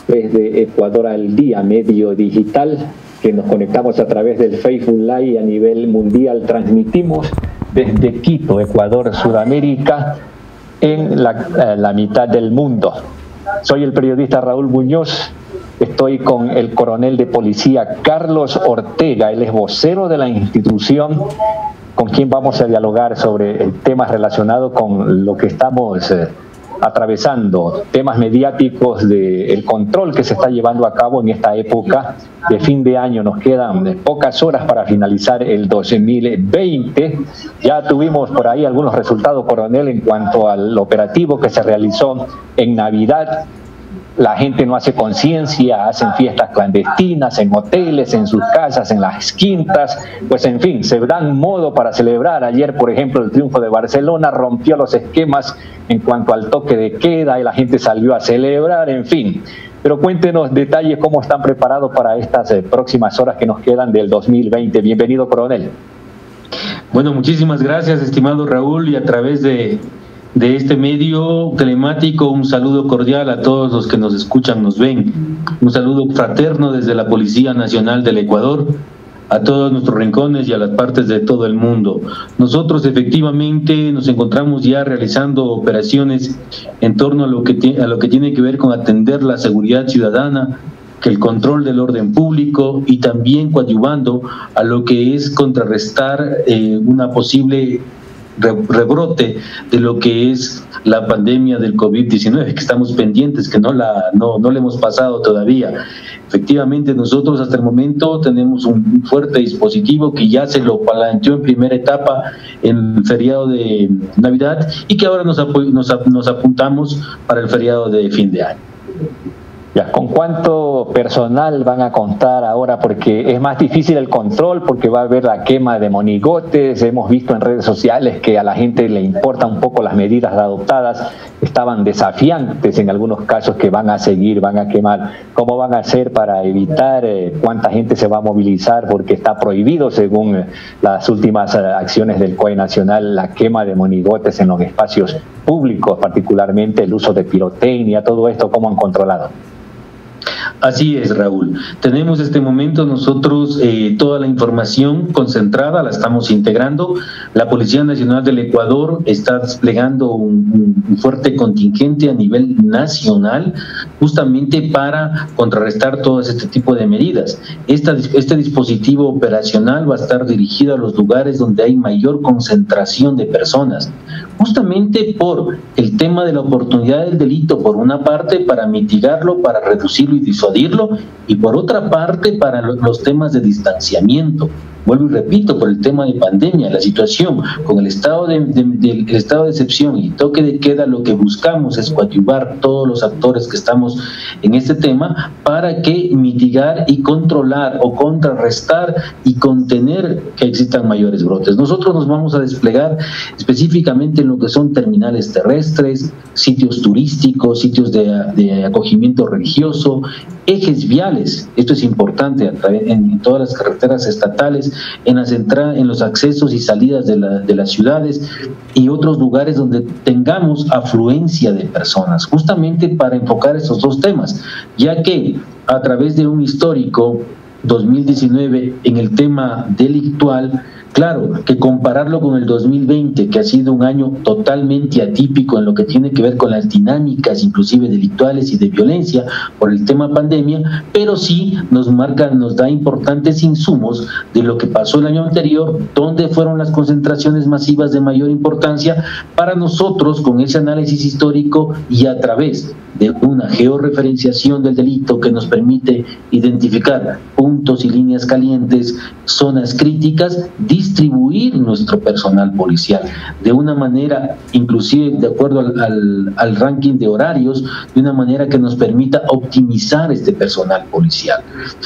desde Ecuador al Día, medio digital, que nos conectamos a través del Facebook Live a nivel mundial. Transmitimos desde Quito, Ecuador, Sudamérica, en la mitad del mundo. Soy el periodista Raúl Muñoz. Estoy con el coronel de policía Carlos Ortega, él es vocero de la institución, con quien vamos a dialogar sobre temas relacionados con lo que estamos atravesando, temas mediáticos del control que se está llevando a cabo en esta época de fin de año. Nos quedan pocas horas para finalizar el 2020. Ya tuvimos por ahí algunos resultados, coronel, en cuanto al operativo que se realizó en Navidad. La gente no hace conciencia, hacen fiestas clandestinas en hoteles, en sus casas, en las quintas, pues en fin, se dan modo para celebrar. Ayer, por ejemplo, el triunfo de Barcelona rompió los esquemas en cuanto al toque de queda y la gente salió a celebrar, en fin. Pero cuéntenos detalles, cómo están preparados para estas próximas horas que nos quedan del 2020. Bienvenido, coronel. Bueno, muchísimas gracias, estimado Raúl, y a través de este medio telemático, un saludo cordial a todos los que nos escuchan, nos ven. Un saludo fraterno desde la Policía Nacional del Ecuador, a todos nuestros rincones y a las partes de todo el mundo. Nosotros efectivamente nos encontramos ya realizando operaciones en torno a lo que tiene que ver con atender la seguridad ciudadana, que el control del orden público, y también coadyuvando a lo que es contrarrestar una posible rebrote de lo que es la pandemia del COVID-19, que estamos pendientes, que no le hemos pasado todavía. Efectivamente, nosotros hasta el momento tenemos un fuerte dispositivo que ya se lo planteó en primera etapa en el feriado de Navidad y que ahora nos apuntamos para el feriado de fin de año. Ya, ¿con cuánto personal van a contar ahora? Porque es más difícil el control, porque va a haber la quema de monigotes. Hemos visto en redes sociales que a la gente le importan un poco las medidas adoptadas. Estaban desafiantes en algunos casos, que van a seguir, van a quemar. ¿Cómo van a hacer para evitar cuánta gente se va a movilizar? Porque está prohibido, según las últimas acciones del COE Nacional, la quema de monigotes en los espacios públicos, particularmente el uso de pirotecnia. Todo esto, ¿cómo han controlado? Así es, Raúl. Tenemos este momento nosotros toda la información concentrada, la estamos integrando. La Policía Nacional del Ecuador está desplegando un fuerte contingente a nivel nacional, justamente para contrarrestar todo este tipo de medidas. Este dispositivo operacional va a estar dirigido a los lugares donde hay mayor concentración de personas, justamente por el tema de la oportunidad del delito, por una parte, para mitigarlo, para reducirlo y disuadirlo, y por otra parte, para los temas de distanciamiento. Vuelvo y repito, por el tema de pandemia, la situación con el estado de excepción y toque de queda, lo que buscamos es coadyuvar todos los actores que estamos en este tema para que mitigar y controlar o contrarrestar y contener que existan mayores brotes. Nosotros nos vamos a desplegar específicamente en lo que son terminales terrestres, sitios turísticos, sitios de acogimiento religioso, ejes viales. Esto es importante en todas las carreteras estatales, en los accesos y salidas de las ciudades y otros lugares donde tengamos afluencia de personas, justamente para enfocar estos dos temas, ya que a través de un histórico 2019 en el tema delictual, claro, que compararlo con el 2020, que ha sido un año totalmente atípico en lo que tiene que ver con las dinámicas, inclusive delictuales y de violencia, por el tema pandemia, pero sí nos da importantes insumos de lo que pasó el año anterior, donde fueron las concentraciones masivas de mayor importancia para nosotros, con ese análisis histórico y a través de una georreferenciación del delito que nos permite identificar puntos y líneas calientes, zonas críticas, distribuir nuestro personal policial de una manera, inclusive de acuerdo al ranking de horarios, de una manera que nos permita optimizar este personal policial.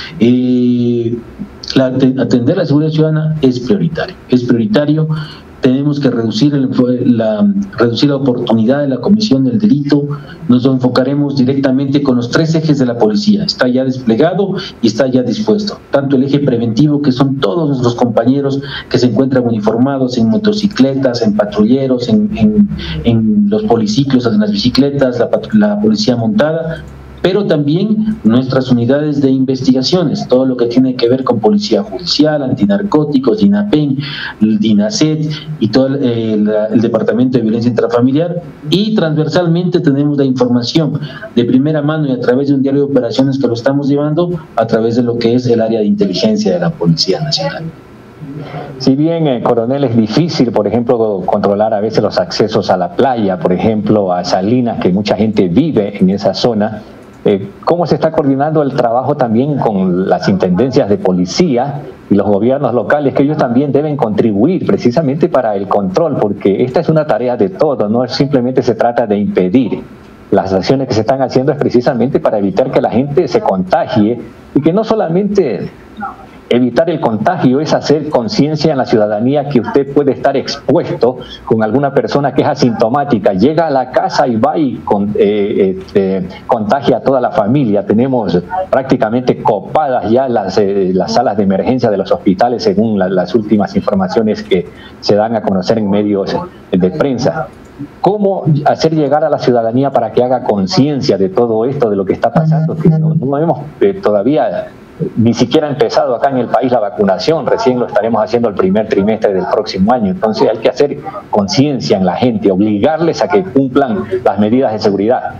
Atender la seguridad ciudadana es prioritario. Tenemos que reducir la oportunidad de la comisión del delito. Nos enfocaremos directamente con los 3 ejes de la policía. Está ya desplegado y está ya dispuesto. Tanto el eje preventivo, que son todos nuestros compañeros que se encuentran uniformados en motocicletas, en patrulleros, en los policiclos, en las bicicletas, la policía montada, pero también nuestras unidades de investigaciones, todo lo que tiene que ver con policía judicial, antinarcóticos, DINAPEN, DINASET y todo el Departamento de Violencia Intrafamiliar, y transversalmente tenemos la información de primera mano y a través de un diario de operaciones que lo estamos llevando a través de lo que es el área de inteligencia de la Policía Nacional. Si bien, coronel, es difícil, por ejemplo, controlar a veces los accesos a la playa, por ejemplo, a Salinas, que mucha gente vive en esa zona, ¿cómo se está coordinando el trabajo también con las intendencias de policía y los gobiernos locales, que ellos también deben contribuir precisamente para el control? Porque esta es una tarea de todos, no simplemente se trata de impedir. Las acciones que se están haciendo es precisamente para evitar que la gente se contagie, y que no solamente evitar el contagio es hacer conciencia en la ciudadanía que usted puede estar expuesto con alguna persona que es asintomática, llega a la casa y va y contagia a toda la familia. Tenemos prácticamente copadas ya las salas de emergencia de los hospitales, según las últimas informaciones que se dan a conocer en medios de prensa. ¿Cómo hacer llegar a la ciudadanía para que haga conciencia de todo esto, de lo que está pasando? Que no hemos todavía ni siquiera ha empezado acá en el país la vacunación, recién lo estaremos haciendo el primer trimestre del próximo año. Entonces hay que hacer conciencia en la gente, obligarles a que cumplan las medidas de seguridad.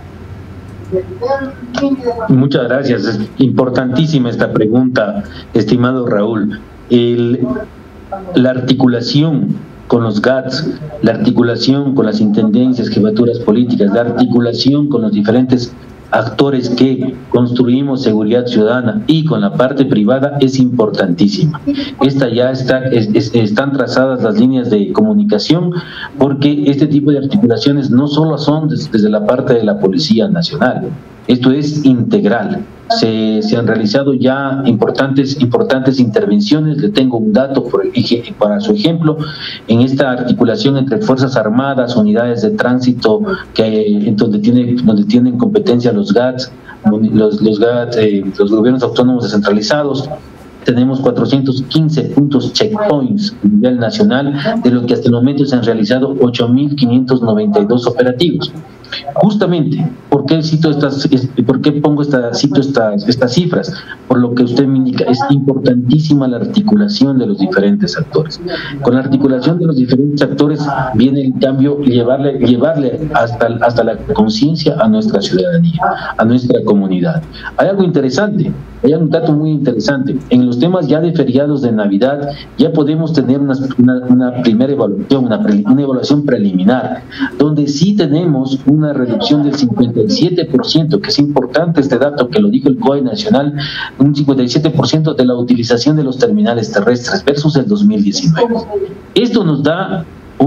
Muchas gracias, es importantísima esta pregunta, estimado Raúl. La articulación con los GATS, la articulación con las intendencias, jefaturas políticas, la articulación con los diferentes actores que construimos seguridad ciudadana y con la parte privada es importantísima. Están trazadas las líneas de comunicación, porque este tipo de articulaciones no solo son desde la parte de la Policía Nacional, esto es integral. Se han realizado ya importantes intervenciones. Le tengo un dato para su ejemplo. En esta articulación entre Fuerzas Armadas, unidades de tránsito, donde tienen competencia los GATS, los gobiernos autónomos descentralizados, tenemos 415 puntos checkpoints a nivel nacional, de lo que hasta el momento se han realizado 8.592 operativos. Justamente, ¿por qué pongo estas cifras? Por lo que usted me indica, es importantísima la articulación de los diferentes actores. Con la articulación de los diferentes actores viene el cambio, llevarle hasta la conciencia a nuestra ciudadanía, a nuestra comunidad. Hay algo interesante, hay un dato muy interesante. En los temas ya de feriados de Navidad ya podemos tener una primera evaluación, una evaluación preliminar, donde sí tenemos una reducción del 57%, que es importante este dato que lo dijo el COE Nacional, un 57% de la utilización de los terminales terrestres versus el 2019. Esto nos da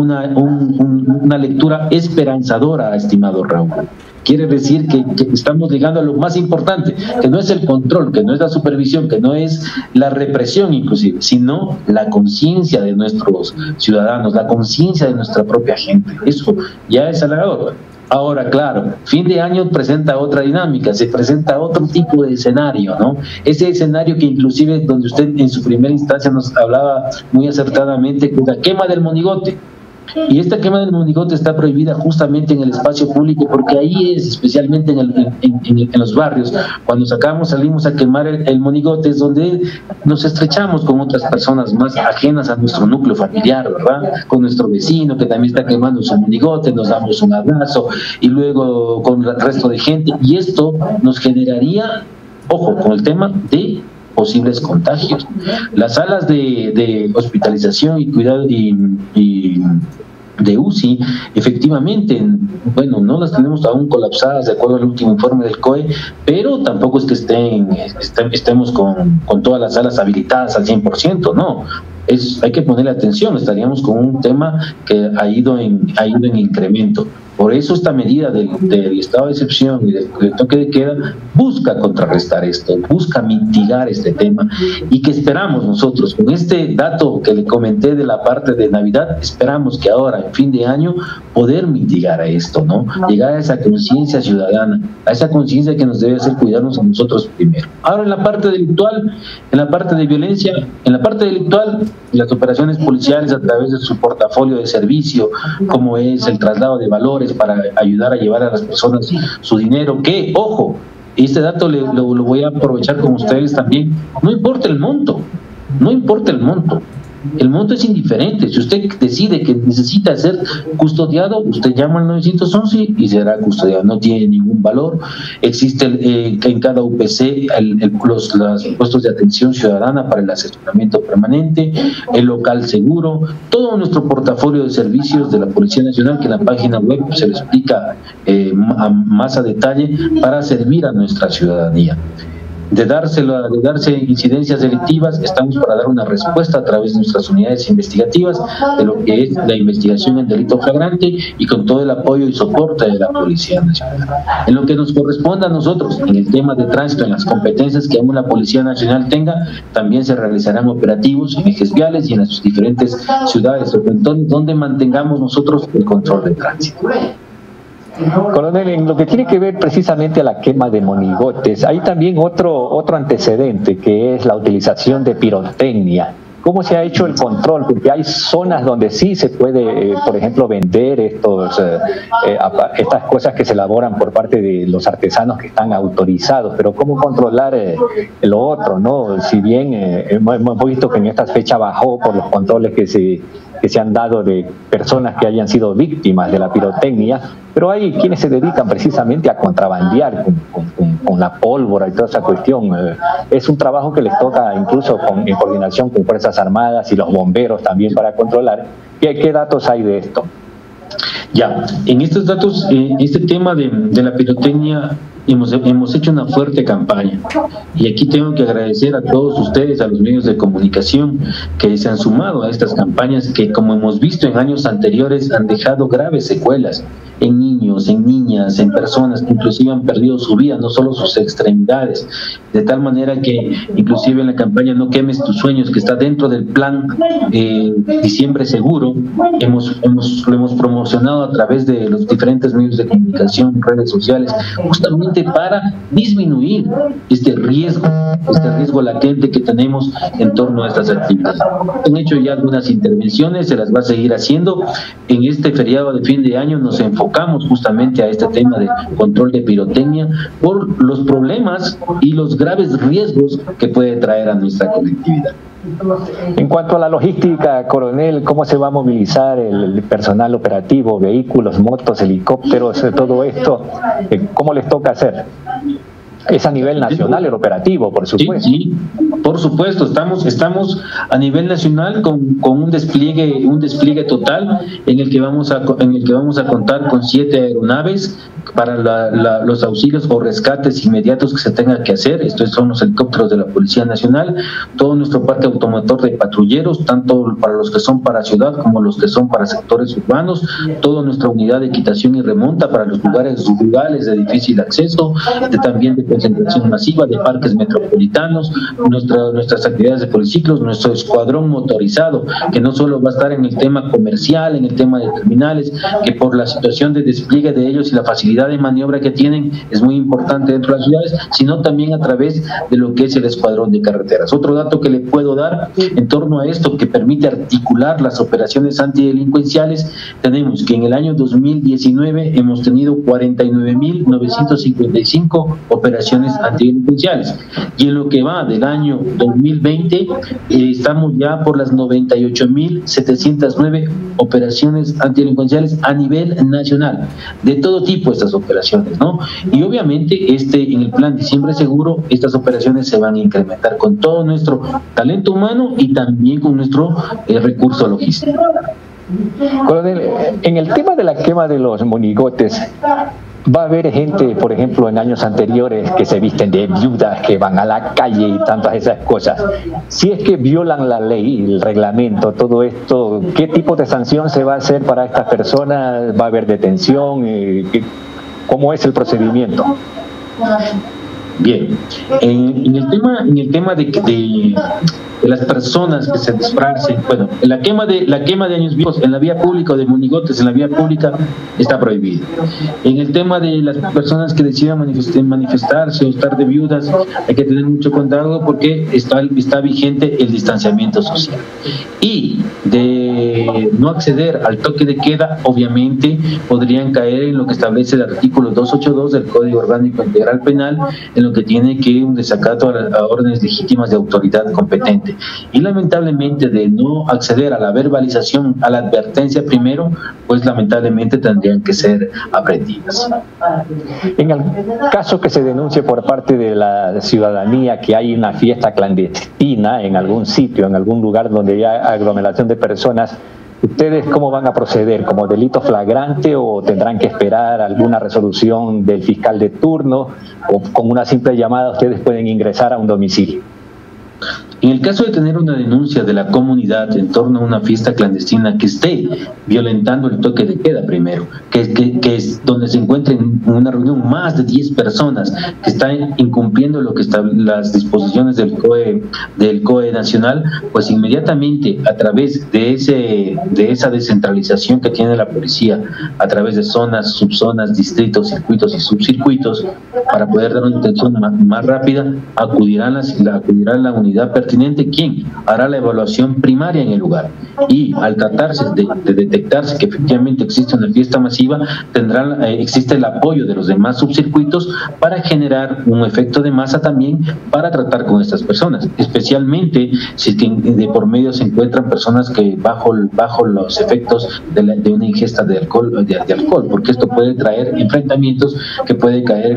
una lectura esperanzadora, estimado Raúl. Quiere decir que estamos llegando a lo más importante, que no es el control, que no es la supervisión, que no es la represión inclusive, sino la conciencia de nuestros ciudadanos, la conciencia de nuestra propia gente. Eso ya es halagador. Ahora, claro, fin de año presenta otra dinámica, se presenta otro tipo de escenario, ¿no? Ese escenario que inclusive donde usted en su primera instancia nos hablaba muy acertadamente, que la quema del monigote. Y esta quema del monigote está prohibida justamente en el espacio público, porque ahí es, especialmente en los barrios, cuando salimos a quemar el monigote, es donde nos estrechamos con otras personas más ajenas a nuestro núcleo familiar, ¿verdad? Con nuestro vecino que también está quemando su monigote, nos damos un abrazo, y luego con el resto de gente, y esto nos generaría, ojo, con el tema de posibles contagios. Las salas de hospitalización y cuidado y de UCI, efectivamente, bueno, no las tenemos aún colapsadas de acuerdo al último informe del COE, pero tampoco es que estemos con todas las salas habilitadas al 100%, no. Hay que ponerle atención, estaríamos con un tema que ha ido en incremento. Por eso esta medida del estado de excepción y del toque de queda busca contrarrestar esto, busca mitigar este tema, y que esperamos nosotros, con este dato que le comenté de la parte de Navidad, esperamos que ahora, en fin de año, poder mitigar a esto, ¿no? Llegar a esa conciencia ciudadana, a esa conciencia que nos debe hacer cuidarnos a nosotros primero. Ahora, en la parte delictual, en la parte de violencia, en la parte delictual, las operaciones policiales a través de su portafolio de servicio, como es el traslado de valores para ayudar a llevar a las personas su dinero, que, ojo, este dato lo voy a aprovechar con ustedes también. No importa el monto, el monto es indiferente. Si usted decide que necesita ser custodiado, usted llama al 911 y será custodiado. No tiene ningún valor. Existe en cada UPC los puestos de atención ciudadana para el asesoramiento permanente, el local seguro, todo nuestro portafolio de servicios de la Policía Nacional, que en la página web se lo explica más a detalle para servir a nuestra ciudadanía. De darse incidencias delictivas, estamos para dar una respuesta a través de nuestras unidades investigativas de lo que es la investigación en delito flagrante y con todo el apoyo y soporte de la Policía Nacional. En lo que nos corresponda a nosotros, en el tema de tránsito, en las competencias que aún la Policía Nacional tenga, también se realizarán operativos en ejes viales y en las diferentes ciudades o entonces donde mantengamos nosotros el control de tránsito. Coronel, en lo que tiene que ver precisamente a la quema de monigotes, hay también otro antecedente, que es la utilización de pirotecnia. ¿Cómo se ha hecho el control? Porque hay zonas donde sí se puede, por ejemplo, vender estas cosas que se elaboran por parte de los artesanos que están autorizados, pero ¿cómo controlar lo otro, no? Si bien hemos visto que en esta fecha bajó por los controles que se han dado de personas que hayan sido víctimas de la pirotecnia, pero hay quienes se dedican precisamente a contrabandear con la pólvora y toda esa cuestión. Es un trabajo que les toca incluso en coordinación con Fuerzas Armadas y los bomberos también para controlar. ¿Qué datos hay de esto? Ya, en estos datos, este tema de la pirotecnia, hemos hecho una fuerte campaña y aquí tengo que agradecer a todos ustedes, a los medios de comunicación que se han sumado a estas campañas que, como hemos visto en años anteriores, han dejado graves secuelas en niños, en niñas, en personas que inclusive han perdido su vida, no solo sus extremidades, de tal manera que inclusive en la campaña No quemes tus sueños, que está dentro del plan Diciembre Seguro, lo hemos promocionado a través de los diferentes medios de comunicación, redes sociales, justamente para disminuir este riesgo latente que tenemos en torno a estas actividades. Han hecho ya algunas intervenciones, se las va a seguir haciendo. En este feriado de fin de año nos enfocamos justamente a este tema de control de pirotecnia por los problemas y los graves riesgos que puede traer a nuestra colectividad. En cuanto a la logística, coronel, ¿cómo se va a movilizar el personal operativo, vehículos, motos, helicópteros, todo esto? ¿Cómo les toca hacer? Es a nivel nacional el operativo, por supuesto. Sí, por supuesto, estamos a nivel nacional con un despliegue total en el que vamos a contar con 7 aeronaves para los auxilios o rescates inmediatos que se tengan que hacer. Estos son los helicópteros de la Policía Nacional, todo nuestro parque automotor de patrulleros, tanto para los que son para ciudad como los que son para sectores urbanos, toda nuestra unidad de quitación y remonta para los lugares rurales de difícil acceso, también de concentración masiva, de parques metropolitanos, nuestras actividades de policiclos, nuestro escuadrón motorizado, que no solo va a estar en el tema comercial, en el tema de terminales, que por la situación de despliegue de ellos y la facilidad de maniobra que tienen es muy importante dentro de las ciudades, sino también a través de lo que es el escuadrón de carreteras. Otro dato que le puedo dar en torno a esto que permite articular las operaciones antidelincuenciales, tenemos que en el año 2019 hemos tenido 49.955 operaciones antidelincuenciales y en lo que va del año 2020 estamos ya por las 98.709 operaciones antidelincuenciales a nivel nacional, de todo tipo estas operaciones, ¿no? Y obviamente en el plan Diciembre Seguro estas operaciones se van a incrementar con todo nuestro talento humano y también con nuestro recurso logístico. Coronel, en el tema de la quema de los monigotes, va a haber gente, por ejemplo, en años anteriores que se visten de viudas, que van a la calle y tantas esas cosas. Si es que violan la ley, el reglamento, todo esto, ¿qué tipo de sanción se va a hacer para estas personas? ¿Va a haber detención? ¿Cómo es el procedimiento? Bien, en el tema de las personas que se disfracen, bueno, la quema de años vivos en la vía pública o de monigotes en la vía pública está prohibida. En el tema de las personas que decidan manifestarse o estar de viudas, hay que tener mucho cuidado porque está vigente el distanciamiento social. Y de no acceder al toque de queda, obviamente podrían caer en lo que establece el artículo 282 del Código Orgánico Integral Penal, en lo que tiene que un desacato a órdenes legítimas de autoridad competente. Y lamentablemente, de no acceder a la verbalización, a la advertencia primero, pues lamentablemente tendrían que ser aprendidas. En el caso que se denuncie por parte de la ciudadanía que hay una fiesta clandestina en algún sitio, en algún lugar donde hay aglomeración de personas, ¿ustedes cómo van a proceder? ¿Como delito flagrante o tendrán que esperar alguna resolución del fiscal de turno? ¿O con una simple llamada ustedes pueden ingresar a un domicilio? En el caso de tener una denuncia de la comunidad en torno a una fiesta clandestina que esté violentando el toque de queda primero, que es donde se encuentren en una reunión más de 10 personas que están incumpliendo lo que están las disposiciones del COE nacional, pues inmediatamente a través de esa descentralización que tiene la policía, a través de zonas, subzonas, distritos, circuitos y subcircuitos, para poder dar una atención más rápida, acudirá la unidad pertinente, quien hará la evaluación primaria en el lugar, y al tratarse de detectarse que efectivamente existe una fiesta masiva, existe el apoyo de los demás subcircuitos para generar un efecto de masa también para tratar con estas personas, especialmente si de por medio se encuentran personas que bajo los efectos de una ingesta de alcohol, porque esto puede traer enfrentamientos que puede caer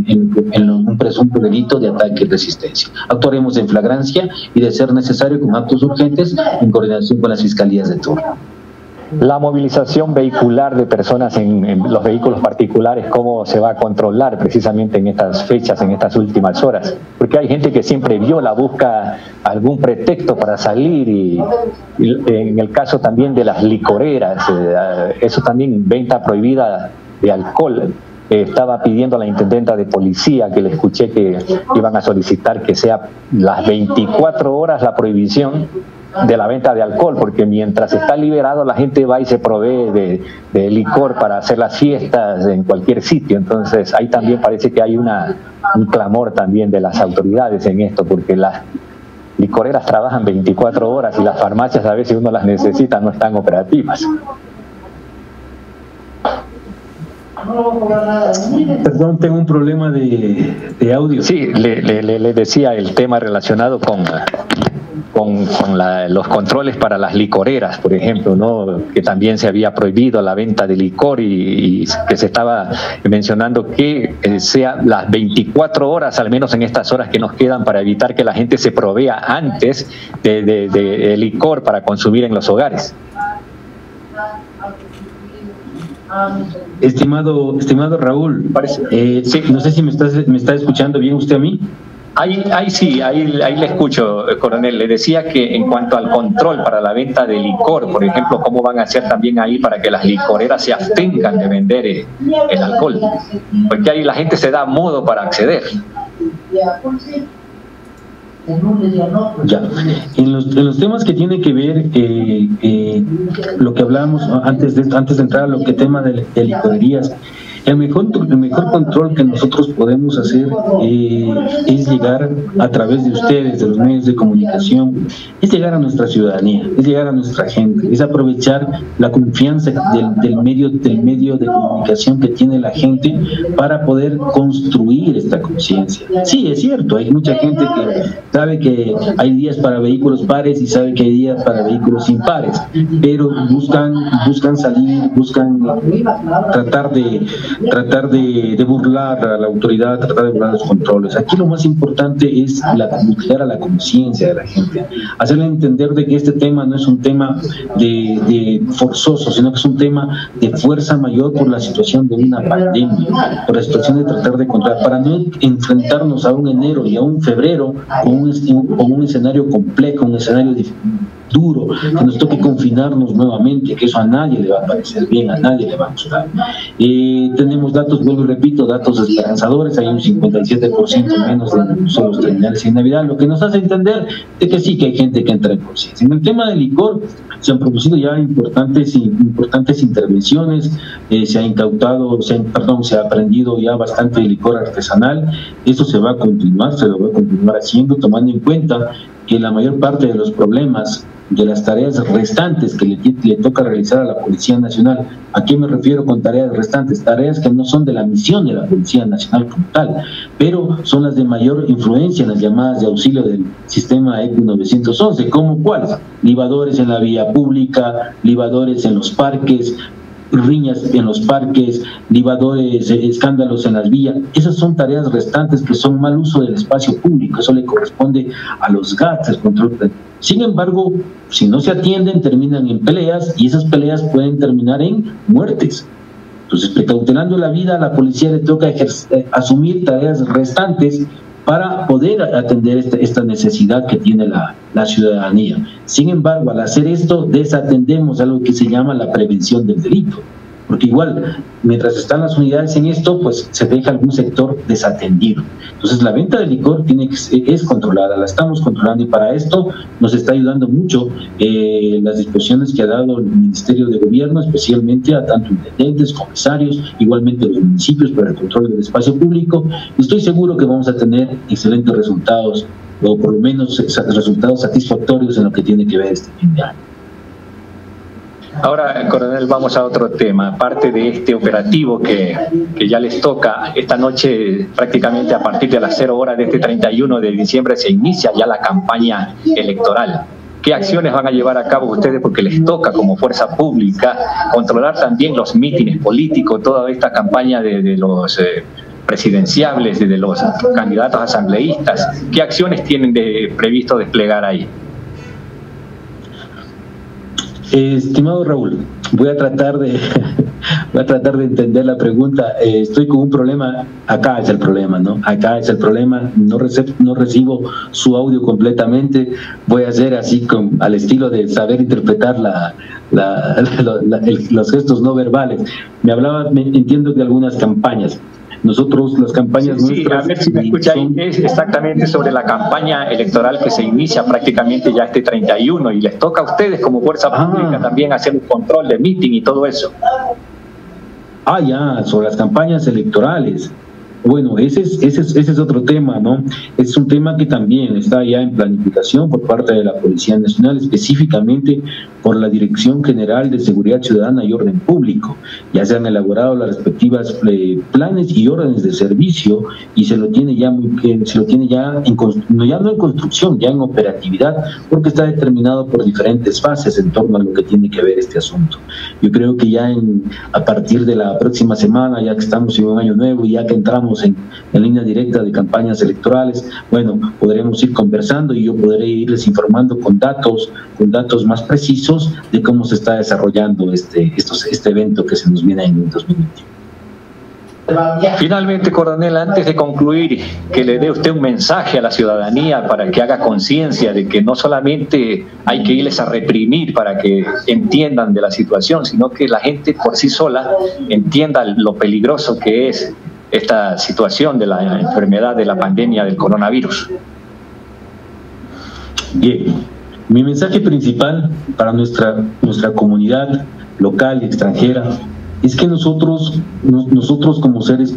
en un presunto delito de ataque y resistencia. Actuaremos en flagrancia y, de ser necesario, con actos urgentes en coordinación con las fiscalías de turno. La movilización vehicular de personas en los vehículos particulares, ¿cómo se va a controlar precisamente en estas fechas, en estas últimas horas? Porque hay gente que siempre busca algún pretexto para salir, y en el caso también de las licoreras, eso también, venta prohibida de alcohol. Estaba pidiendo a la intendenta de policía, que le escuché que iban a solicitar que sea las 24 horas la prohibición de la venta de alcohol, porque mientras está liberado la gente va y se provee de licor para hacer las fiestas en cualquier sitio. Entonces ahí también parece que hay un clamor también de las autoridades en esto, porque las licoreras trabajan 24 horas y las farmacias, a veces uno las necesita, no están operativas. Perdón, tengo un problema de audio. Sí, le decía el tema relacionado con los controles para las licoreras, por ejemplo, ¿no? Que también se había prohibido la venta de licor, y que se estaba mencionando que sea las 24 horas, al menos en estas horas que nos quedan, para evitar que la gente se provea antes de licor para consumir en los hogares. Estimado Raúl, sí, no sé si me está escuchando bien usted a mí. Ahí le escucho, coronel. Le decía que en cuanto al control para la venta de licor, por ejemplo, ¿cómo van a hacer también ahí para que las licoreras se abstengan de vender el alcohol? Porque ahí la gente se da modo para acceder. Ya, en los temas que tiene que ver lo que hablábamos antes de entrar a lo que tema de licorerías, el mejor control que nosotros podemos hacer es llegar a través de ustedes, de los medios de comunicación, es llegar a nuestra ciudadanía, es llegar a nuestra gente, es aprovechar la confianza del medio de comunicación que tiene la gente para poder construir esta conciencia. Sí, es cierto, hay mucha gente que sabe que hay días para vehículos pares y sabe que hay días para vehículos impares, pero buscan salir, buscan tratar de burlar a la autoridad, tratar de burlar los controles. Aquí lo más importante es buscar a la conciencia de la gente, hacerle entender de que este tema no es un tema de forzoso, sino que es un tema de fuerza mayor por la situación de una pandemia, por la situación de tratar de controlar, para no enfrentarnos a un enero y a un febrero con un escenario complejo, un escenario duro, que nos toque confinarnos nuevamente, que eso a nadie le va a parecer bien, a nadie le va a gustar. Tenemos datos, vuelvo y repito, datos esperanzadores, hay un 57% menos de solos terminales en Navidad, lo que nos hace entender de que sí que hay gente que entra en conciencia. En el tema del licor se han producido ya importantes intervenciones, se ha aprendido ya bastante licor artesanal. Eso se va a continuar, se lo va a continuar haciendo, tomando en cuenta que la mayor parte de los problemas de las tareas restantes que le toca realizar a la Policía Nacional. ¿A qué me refiero con tareas restantes? Tareas que no son de la misión de la Policía Nacional como tal, pero son las de mayor influencia en las llamadas de auxilio del sistema ECU 911, como cuáles: libadores en la vía pública, libadores en los parques, riñas en los parques, libadores, escándalos en las vías. Esas son tareas restantes que son mal uso del espacio público. Eso le corresponde a los GATS, el control. Sin embargo, si no se atienden, terminan en peleas, y esas peleas pueden terminar en muertes. Entonces, precautelando la vida, a la policía le toca asumir tareas restantes para poder atender esta necesidad que tiene la ciudadanía. Sin embargo, al hacer esto, desatendemos algo que se llama la prevención del delito, porque igual, mientras están las unidades en esto, pues se deja algún sector desatendido. Entonces, la venta de licor es controlada, la estamos controlando, y para esto nos está ayudando mucho las disposiciones que ha dado el Ministerio de Gobierno, especialmente a tanto intendentes, comisarios, igualmente los municipios, para el control del espacio público. Estoy seguro que vamos a tener excelentes resultados, o por lo menos resultados satisfactorios en lo que tiene que ver este fin de año. Ahora, coronel, vamos a otro tema. Aparte de este operativo que ya les toca, esta noche, prácticamente a partir de las 0 horas de este 31 de diciembre, se inicia ya la campaña electoral. ¿Qué acciones van a llevar a cabo ustedes? Porque les toca como fuerza pública controlar también los mítines políticos, toda esta campaña de los presidenciables, de los candidatos asambleístas. ¿Qué acciones tienen previsto desplegar ahí? Estimado Raúl, voy a tratar de entender la pregunta. Estoy con un problema. Acá es el problema, ¿no? Acá es el problema. No recibo su audio completamente. Voy a hacer así al estilo de saber interpretar los gestos no verbales. Entiendo de algunas campañas. Nosotros, las campañas nuestras... a ver si me escucha ahí. Es exactamente sobre la campaña electoral que se inicia prácticamente ya este 31, y les toca a ustedes como fuerza pública también hacer un control de meeting y todo eso. Ya, sobre las campañas electorales. Bueno, ese es otro tema, ¿no? Es un tema que también está ya en planificación por parte de la Policía Nacional, específicamente por la Dirección General de Seguridad Ciudadana y Orden Público. Ya se han elaborado las respectivas planes y órdenes de servicio, y se lo tiene ya no en construcción, ya en operatividad, porque está determinado por diferentes fases en torno a lo que tiene que ver este asunto. Yo creo que ya a partir de la próxima semana, ya que estamos en un año nuevo y ya que entramos en línea directa de campañas electorales, bueno, podremos ir conversando y yo podré irles informando con datos más precisos de cómo se está desarrollando este evento que se nos viene en el 2021. Finalmente, coronel, antes de concluir, que le dé usted un mensaje a la ciudadanía para que haga conciencia de que no solamente hay que irles a reprimir para que entiendan de la situación, sino que la gente por sí sola entienda lo peligroso que es esta situación de la enfermedad de la pandemia del coronavirus. Bien, mi mensaje principal para nuestra comunidad local y extranjera es que nosotros como seres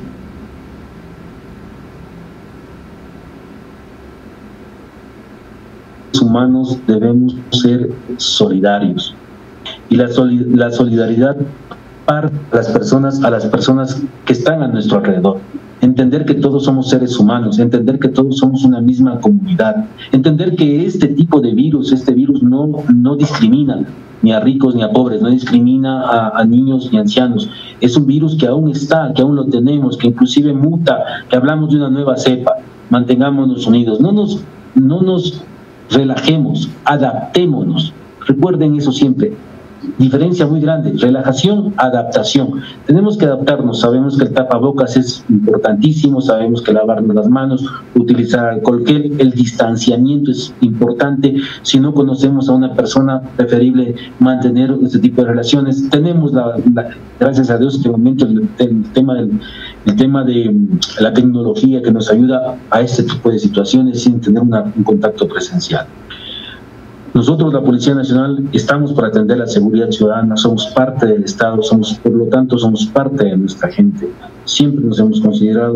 humanos debemos ser solidarios, y la solidaridad a las personas que están a nuestro alrededor. Entender que todos somos seres humanos, entender que todos somos una misma comunidad, entender que este tipo de virus, no discrimina ni a ricos ni a pobres, no discrimina a niños ni a ancianos. Es un virus que aún está, que aún lo tenemos, que inclusive muta, que hablamos de una nueva cepa. Mantengámonos unidos, no nos relajemos, adaptémonos. Recuerden eso siempre. Diferencia muy grande: relajación, adaptación. Tenemos que adaptarnos. Sabemos que el tapabocas es importantísimo, sabemos que lavarnos las manos, utilizar alcohol gel, el distanciamiento es importante. Si no conocemos a una persona, preferible mantener este tipo de relaciones. Tenemos gracias a Dios, en este momento el tema de la tecnología que nos ayuda a este tipo de situaciones sin tener un contacto presencial. Nosotros, la Policía Nacional, estamos para atender la seguridad ciudadana, somos parte del Estado, por lo tanto, somos parte de nuestra gente. Siempre nos hemos considerado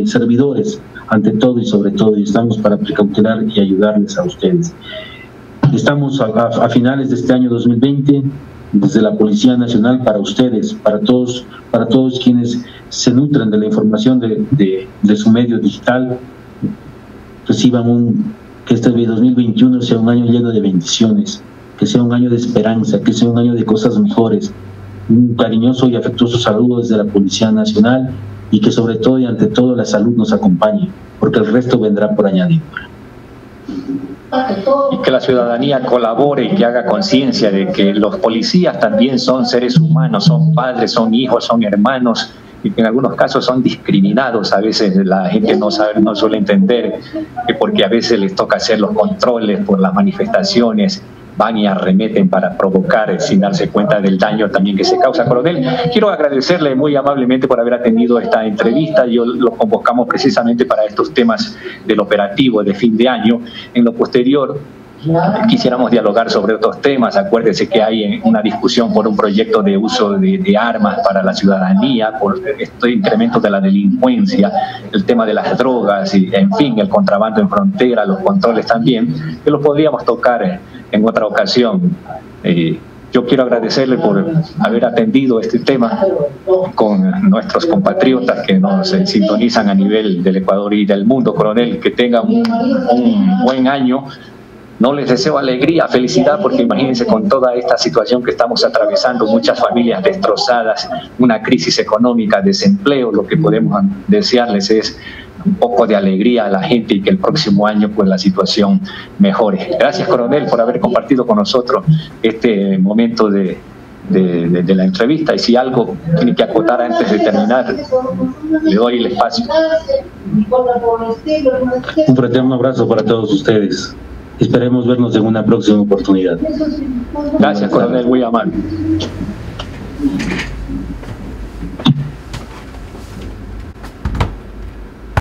servidores ante todo y sobre todo, y estamos para precautelar y ayudarles a ustedes. Estamos a finales de este año 2020, desde la Policía Nacional, para ustedes, para todos quienes se nutren de la información de su medio digital, reciban que este 2021 sea un año lleno de bendiciones, que sea un año de esperanza, que sea un año de cosas mejores. Un cariñoso y afectuoso saludo desde la Policía Nacional, y que sobre todo y ante todo la salud nos acompañe, porque el resto vendrá por añadidura. Y que la ciudadanía colabore y que haga conciencia de que los policías también son seres humanos, son padres, son hijos, son hermanos, y que en algunos casos son discriminados. A veces la gente no suele entender que porque a veces les toca hacer los controles por las manifestaciones, van y arremeten para provocar sin darse cuenta del daño también que se causa. Coronel, quiero agradecerle muy amablemente por haber atendido esta entrevista. Yo lo convocamos precisamente para estos temas del operativo de fin de año. En lo posterior, quisiéramos dialogar sobre otros temas. Acuérdese que hay una discusión por un proyecto de uso de armas para la ciudadanía, por este incremento de la delincuencia, el tema de las drogas y, en fin, el contrabando en frontera, los controles también, que los podríamos tocar en otra ocasión. Yo quiero agradecerle por haber atendido este tema con nuestros compatriotas que nos sintonizan a nivel del Ecuador y del mundo. Coronel, que tengan un buen año. No les deseo alegría, felicidad, porque imagínense con toda esta situación que estamos atravesando, muchas familias destrozadas, una crisis económica, desempleo. Lo que podemos desearles es un poco de alegría a la gente y que el próximo año pues la situación mejore. Gracias, coronel, por haber compartido con nosotros este momento de la entrevista, y si algo tiene que acotar antes de terminar, le doy el espacio. Un fraterno abrazo para todos ustedes. Esperemos vernos en una próxima oportunidad. Gracias, coronel, muy amable.